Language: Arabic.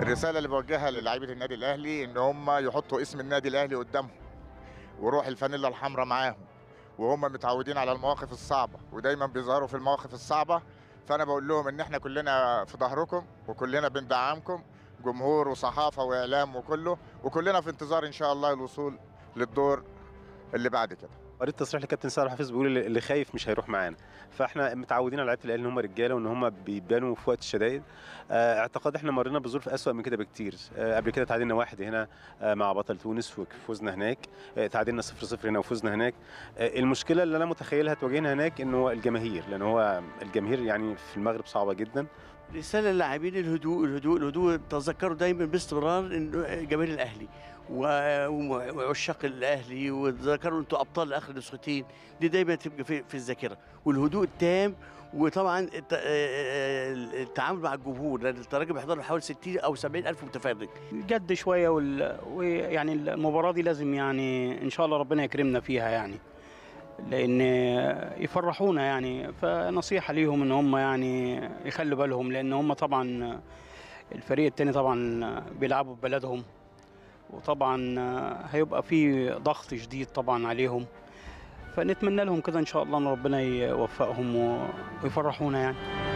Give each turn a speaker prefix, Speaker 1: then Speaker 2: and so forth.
Speaker 1: الرسالة اللي بوجهها للاعيبة النادي الأهلي إن هم يحطوا اسم النادي الأهلي قدامهم وروح الفانيلا الحمراء معاهم، وهم متعودين على المواقف الصعبة ودايما بيظهروا في المواقف الصعبة. فأنا بقول لهم إن إحنا كلنا في ظهركم وكلنا بندعمكم، جمهور وصحافة وإعلام وكله، وكلنا في انتظار إن شاء الله الوصول للدور اللي بعد كده.
Speaker 2: قريت تصريح لكابتن سعد حفيظ بيقول اللي خايف مش هيروح معانا، فاحنا متعودين على لعيبه الاهلي ان هم رجاله وان هم بيبانوا في وقت الشدائد. اعتقاد احنا مرينا بظروف اسوأ من كده بكتير. قبل كده تعادلنا 1 هنا مع بطل تونس وفوزنا هناك، تعادلنا 0-0 هنا وفوزنا هناك. المشكله اللي انا متخيلها تواجهنا هناك انه الجماهير، لان هو الجماهير يعني في المغرب صعبه جدا.
Speaker 3: رسالة للاعبين الهدوء الهدوء الهدوء، تذكروا دايما باستمرار انه جماهير الاهلي وعشاق الاهلي، وتذكروا انتوا ابطال اخر نسختين، دي دايما تبقى في الذاكره، والهدوء التام. وطبعا التعامل مع الجمهور، لان الترجي بيحضر حوالي 60 او 70 الف متفرج.
Speaker 4: جد شويه ويعني المباراه دي لازم يعني ان شاء الله ربنا يكرمنا فيها يعني، لان يفرحونا يعني. فنصيحه ليهم ان هم يعني يخلوا بالهم، لان هم طبعا الفريق التاني طبعا بيلعبوا في بلدهم، وطبعا هيبقى في ضغط شديد طبعا عليهم. فنتمنى لهم كده ان شاء الله ان ربنا يوفقهم ويفرحونا يعني.